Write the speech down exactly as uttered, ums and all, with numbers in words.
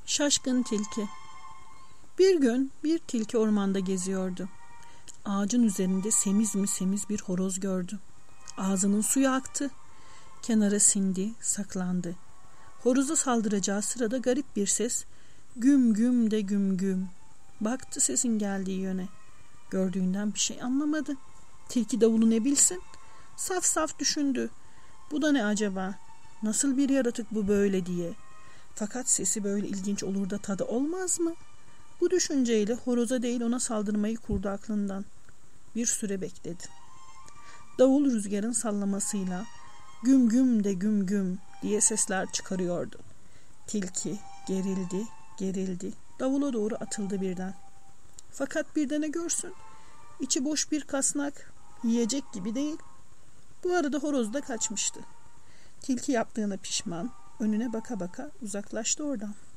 Şaşkın tilki. Bir gün bir tilki ormanda geziyordu. Ağacın üzerinde semiz mi semiz bir horoz gördü. Ağzının suyu aktı. Kenara sindi, saklandı. Horoza saldıracağı sırada garip bir ses, güm güm de güm güm. Baktı sesin geldiği yöne. Gördüğünden bir şey anlamadı. Tilki davulu ne bilsin? Saf saf düşündü. Bu da ne acaba? Nasıl bir yaratık bu böyle diye. Fakat sesi böyle ilginç olur da tadı olmaz mı? Bu düşünceyle horoza değil ona saldırmayı kurdu aklından. Bir süre bekledi. Davul rüzgarın sallamasıyla güm güm de güm güm diye sesler çıkarıyordu. Tilki gerildi, gerildi. Davula doğru atıldı birden. Fakat bir de ne görsün? İçi boş bir kasnak, yiyecek gibi değil. Bu arada horoz da kaçmıştı. Tilki yaptığına pişman, önüne baka baka uzaklaştı oradan.